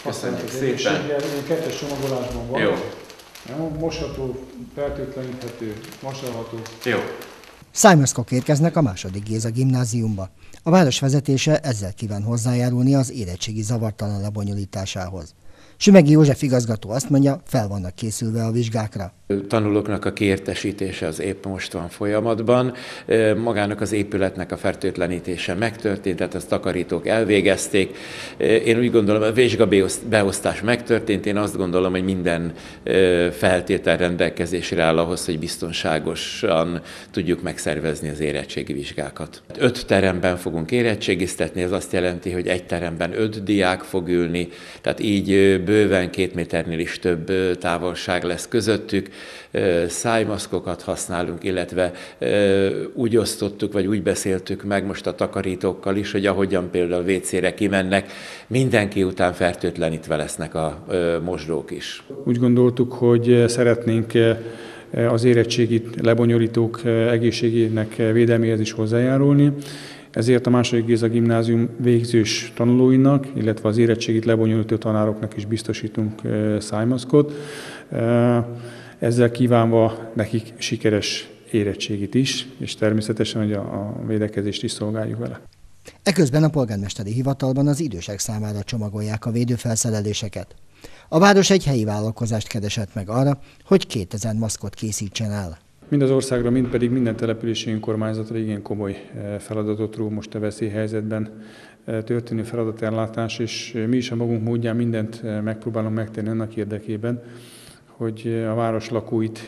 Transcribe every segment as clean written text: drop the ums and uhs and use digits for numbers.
Köszönjük szépen. Kettes csomagolásban van. Jó. Mosható, fertőtleníthető, vasalható. Jó. Szájmaszkok érkeznek a II. Géza gimnáziumba. A város vezetése ezzel kíván hozzájárulni az érettségi zavartalan lebonyolításához. Sümegi József igazgató azt mondja, fel vannak készülve a vizsgákra. Tanulóknak a kiértesítése az épp most van folyamatban. Magának az épületnek a fertőtlenítése megtörtént, tehát ezt takarítók elvégezték. Én úgy gondolom, a vizsgabeosztás megtörtént. Én azt gondolom, hogy minden feltétel rendelkezésre áll ahhoz, hogy biztonságosan tudjuk megszervezni az érettségi vizsgákat. 5 teremben fogunk érettségiztetni, ez azt jelenti, hogy egy teremben 5 diák fog ülni, tehát így bőven 2 méternél is több távolság lesz közöttük. Szájmaszkokat használunk, illetve úgy osztottuk, vagy úgy beszéltük meg most a takarítókkal is, hogy ahogyan például WC-re kimennek, mindenki után fertőtlenítve lesznek a mosdók is. Úgy gondoltuk, hogy szeretnénk az érettségit lebonyolítók egészségének védelméhez is hozzájárulni. Ezért a II. Géza gimnázium végzős tanulóinak, illetve az érettségit lebonyolító tanároknak is biztosítunk szájmaszkot. Ezzel kívánva nekik sikeres érettségit is, és természetesen, hogy a védekezést is szolgáljuk vele. Eközben a polgármesteri hivatalban az idősek számára csomagolják a védőfelszereléseket. A város egy helyi vállalkozást keresett meg arra, hogy 2000 maszkot készítsen el. Mind az országra, mind pedig minden települési önkormányzatra igen komoly feladatot ró most a veszélyhelyzetben történő feladatellátás, és mi is a magunk módján mindent megpróbálunk megtenni annak érdekében, hogy a város lakóit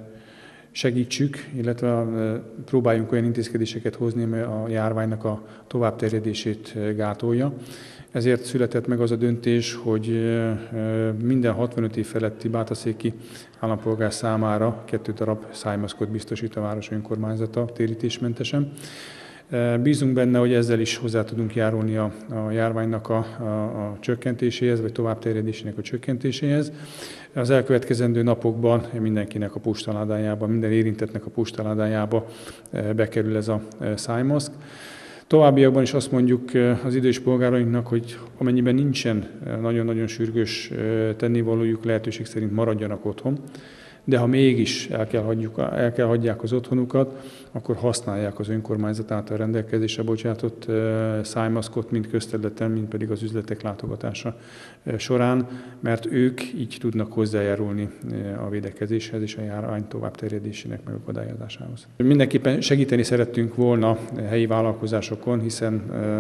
segítsük, illetve próbáljunk olyan intézkedéseket hozni, amely a járványnak a továbbterjedését gátolja. Ezért született meg az a döntés, hogy minden 65 év feletti bátaszéki állampolgár számára 2 darab szájmaszkot biztosít a város önkormányzata térítésmentesen. Bízunk benne, hogy ezzel is hozzá tudunk járulni a járványnak a csökkentéséhez, vagy továbbterjedésének a csökkentéséhez. Az elkövetkezendő napokban mindenkinek a postaládájába, minden érintettnek a postaládájába bekerül ez a szájmaszk. Továbbiakban is azt mondjuk az idős polgárainknak, hogy amennyiben nincsen nagyon-nagyon sürgős tennivalójuk, lehetőség szerint maradjanak otthon, de ha mégis el kell hagyják az otthonukat, akkor használják az önkormányzat által rendelkezésre bocsátott szájmaszkot, mind közterületen, mind pedig az üzletek látogatása során, mert ők így tudnak hozzájárulni a védekezéshez és a járvány továbbterjedésének megakadályozásához. Mindenképpen segíteni szerettünk volna helyi vállalkozásokon, hiszen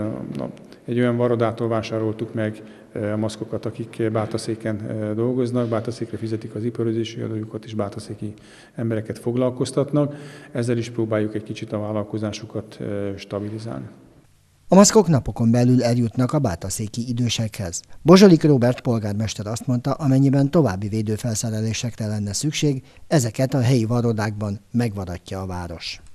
egy olyan varodától vásároltuk meg a maszkokat, akik Bátaszéken dolgoznak, Bátaszékre fizetik az iparozési adójukat, és bátaszéki embereket foglalkoztatnak. Ezzel is próbáljuk egy kicsit a vállalkozásokat stabilizálni. A maszkok napokon belül eljutnak a bátaszéki idősekhez. Bozsolik Róbert polgármester azt mondta, amennyiben további védőfelszerelésekre lenne szükség, ezeket a helyi varodákban megvaratja a város.